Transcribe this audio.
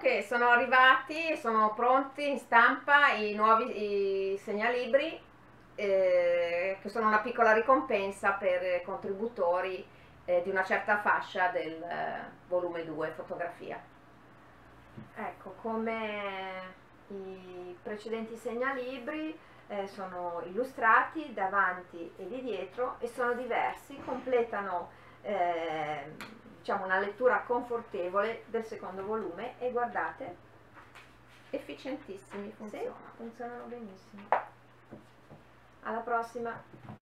che sono arrivati, sono pronti in stampa i nuovi segnalibri, che sono una piccola ricompensa per contributori di una certa fascia del volume 2 fotografia. Ecco, come i precedenti segnalibri sono illustrati davanti e di dietro e sono diversi, completano diciamo una lettura confortevole del secondo volume e guardate, efficientissimi, funzionano benissimo. Alla prossima!